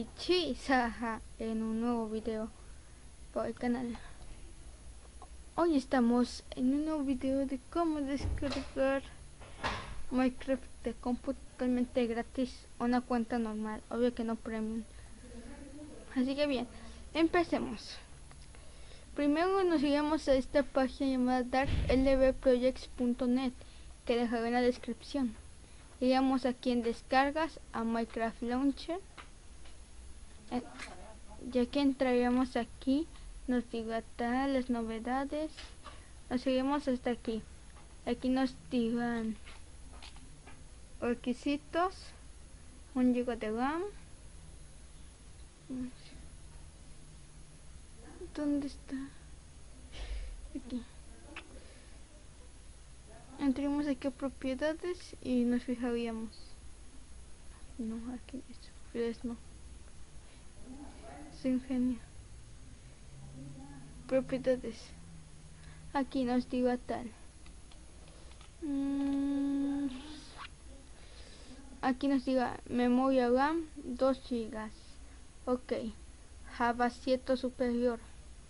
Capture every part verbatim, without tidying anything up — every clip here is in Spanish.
Michis, jaja, en un nuevo video para el canal. Hoy estamos en un nuevo video de cómo descargar Minecraft de compu totalmente gratis, una cuenta normal, obvio que no premium. Así que bien, empecemos. Primero nos iremos a esta página llamada dark l b projects punto net, que dejaré en la descripción. Iremos aquí en descargas a Minecraft Launcher. Eh, ya que entraríamos aquí, nos dirán las novedades, nos iremos hasta aquí. Aquí nos dirán requisitos, un giga de RAM. ¿Dónde está? Aquí. Entremos aquí a propiedades y nos fijaríamos. No, aquí es no. Se ingenia. Propiedades. Aquí nos diga tal. Mm. Aquí nos diga memoria RAM dos gigas. Ok. Java siete superior.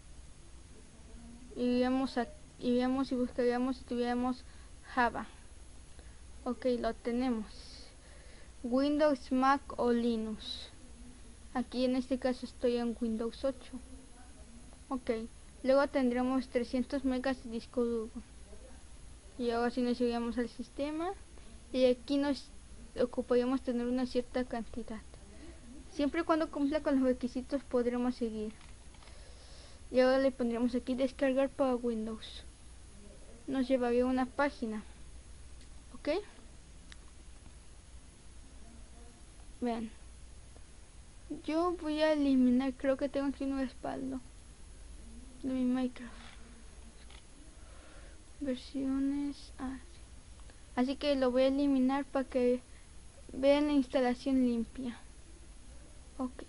Iríamos, a, iríamos y buscaríamos si tuviéramos Java. Ok, lo tenemos. Windows, Mac o Linux. Aquí en este caso estoy en Windows ocho. Ok, luego tendremos trescientos megas de disco duro. Y ahora sí nos iríamos al sistema. Y aquí nos ocuparíamos tener una cierta cantidad. Siempre y cuando cumpla con los requisitos podremos seguir. Y ahora le pondremos aquí descargar para Windows. Nos llevaría a una página. Ok. Vean. Yo voy a eliminar, creo que tengo aquí un respaldo de mi Minecraft. Versiones. Ah, sí. Así que lo voy a eliminar para que vean la instalación limpia. Ok.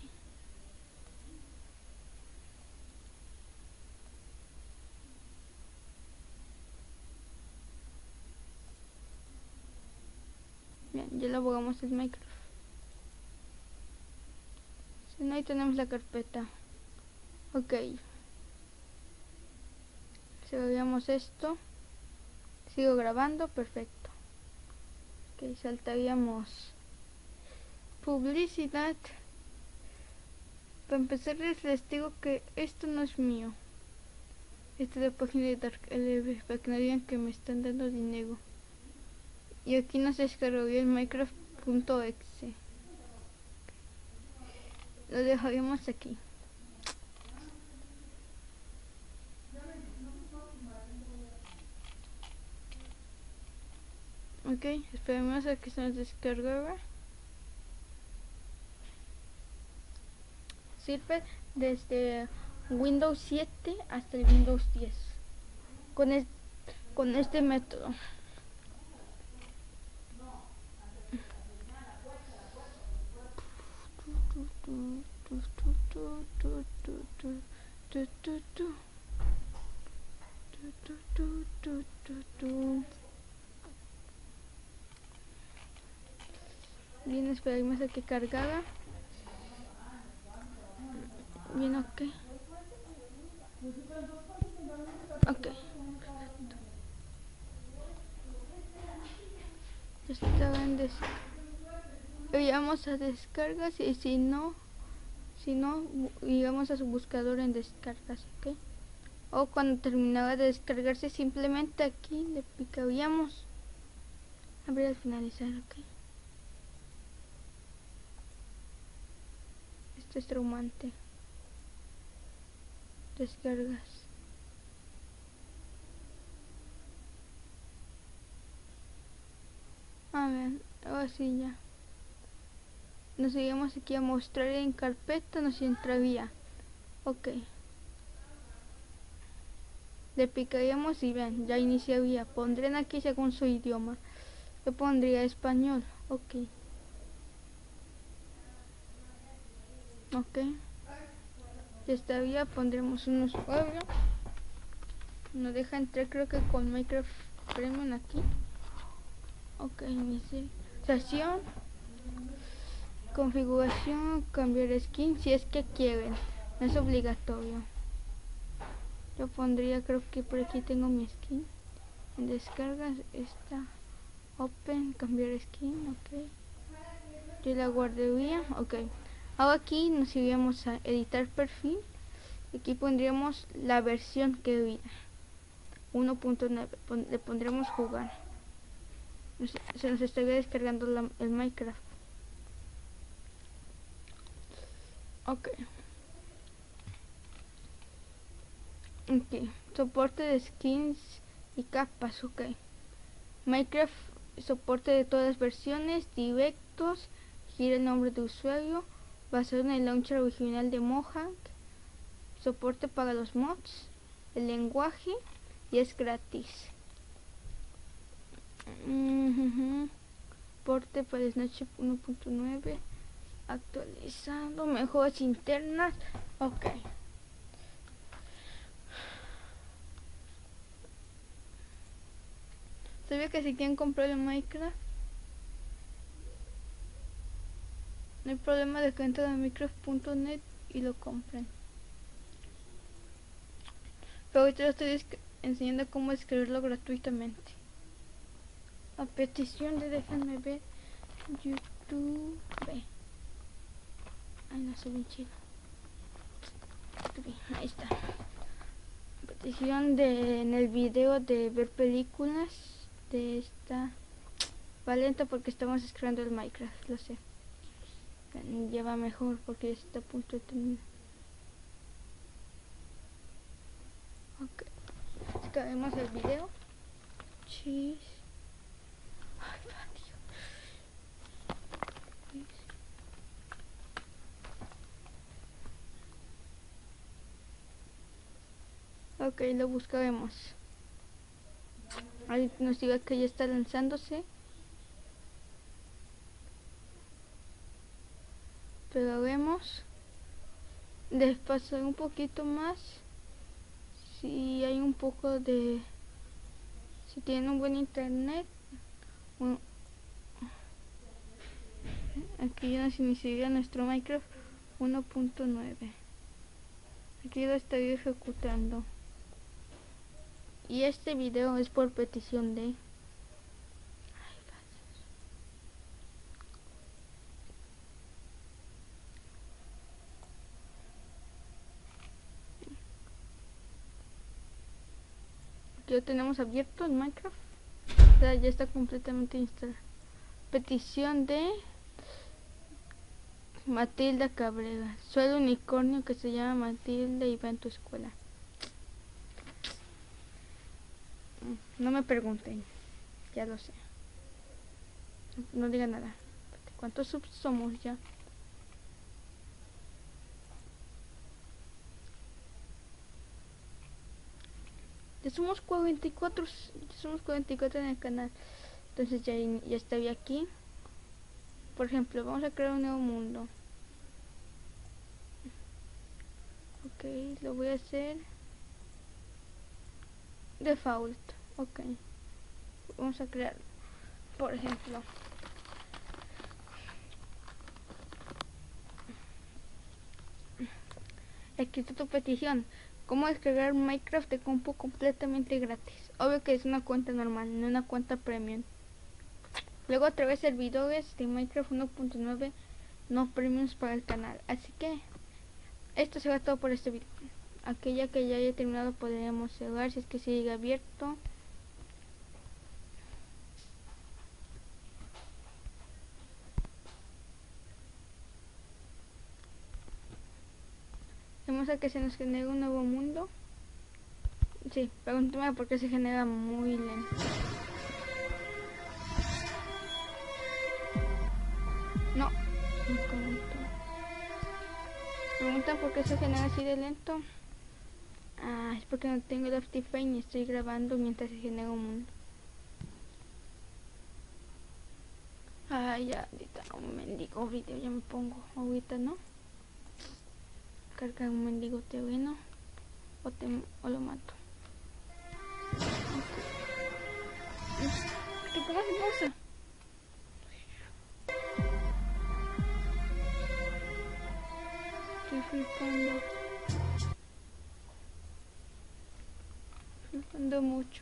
Bien, ya lo borramos el Minecraft. Si no, ahí tenemos la carpeta. Ok. Cerraríamos esto. Sigo grabando, perfecto. Ok, saltaríamos publicidad. Para empezar les digo que esto no es mío. Esta es la página de dark l b, para que no digan que me están dando dinero. Y aquí nos descargaría el minecraft punto e x e. Lo dejaríamos aquí. Ok, esperemos a que se nos descargue. Sirve desde Windows siete hasta el Windows diez. Con, es, con este método. Bien, esperemos a que cargara. Bien, ok. Ok. Estaba en descarga. Vamos a descargas y si no, si no, íbamos a su buscador en descargas, ok. O cuando terminaba de descargarse, simplemente aquí le picaríamos abrir al finalizar, ok. Esto es traumante. Descargas. A ver, ahora sí ya. Nos seguimos aquí a mostrar en carpeta, nos entraría. Ok. Le picaríamos y vean, ya iniciaría. Pondrán aquí según su idioma. Yo pondría español. Ok. Ok. Ya estaría, pondremos un usuario. Nos deja entrar, creo que con Minecraft Premium aquí. Ok, iniciación. Configuración, cambiar skin si es que quieren, no es obligatorio. Yo pondría, creo que por aquí tengo mi skin. En descargas está open, cambiar skin, ok. Yo la guardaría, ok. Ahora aquí nos iríamos a editar perfil. Aquí pondríamos la versión que hubiera, uno punto nueve, le pondremos jugar. Se nos estaría descargando la, el Minecraft. Ok. Ok. Soporte de skins y capas, ok. Minecraft, soporte de todas las versiones, directos, gira el nombre de usuario, basado en el launcher original de Mojang, soporte para los mods, el lenguaje y es gratis. Uh-huh. Soporte para Snapchat uno punto nueve, actualizado, mejoras internas, ok. ¿Sabía que si quieren comprar el Minecraft? No hay problema de que entren a minecraft punto net y lo compren. Pero ahorita les estoy enseñando cómo escribirlo gratuitamente. A petición de déjenme ver YouTube. Ay, no soy bien chido. Ahí está. Petición de en el video de ver películas de esta. Va lento porque estamos escribiendo el Minecraft, lo sé. Lleva mejor porque ya está a punto de terminar. Ok. Descarguemos el video. Cheese. Ay, ok, lo buscaremos. Ahí nos diga que ya está lanzándose. Pero vemos. Despasar un poquito más. Si hay un poco de... Si tienen un buen internet. Bueno, aquí ya nos iniciaría nuestro Minecraft uno punto nueve. Aquí lo estoy ejecutando. Y este video es por petición de... Aquí lo tenemos abierto en Minecraft. O sea, ya está completamente instalado. Petición de... Matilda Cabrera. Soy el unicornio que se llama Matilda y va en tu escuela. No me pregunten. Ya lo sé. No, no digan nada. ¿Cuántos subs somos ya? Ya somos cuarenta y cuatro. Ya somos cuarenta y cuatro en el canal. Entonces ya, ya estoy aquí. Por ejemplo, vamos a crear un nuevo mundo. Ok, lo voy a hacer default. Ok, vamos a crear, por ejemplo, aquí está tu petición. ¿Cómo descargar Minecraft de compu completamente gratis? Obvio que es una cuenta normal, no una cuenta premium. Luego otra vez servidores de Minecraft uno punto nueve no premiums para el canal. Así que esto será todo por este video. Aquella que ya haya terminado podríamos cerrar si es que sigue abierto. Vamos a que se nos genere un nuevo mundo. Sí, pregúntame por qué se genera muy lento. No, no comento. Preguntan por qué se genera así de lento. Ah, es porque no tengo el Optifine y estoy grabando mientras se genera un mundo. Ay, ya, ahorita un mendigo video ya me pongo. Ahorita no. Carga un mendigo terreno o, te, o lo mato. Okay. ¿Qué pongas en pausa? Estoy flipando. Flipando mucho.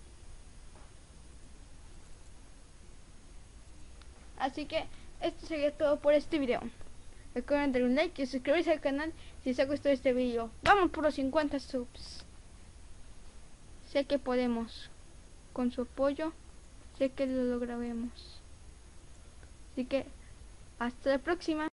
Así que esto sería todo por este video. Recuerden darle un like y suscribirse al canal si les ha gustado este video. Vamos por los cincuenta subs. Sé que podemos. Con su apoyo, sé que lo lograremos. Así que hasta la próxima.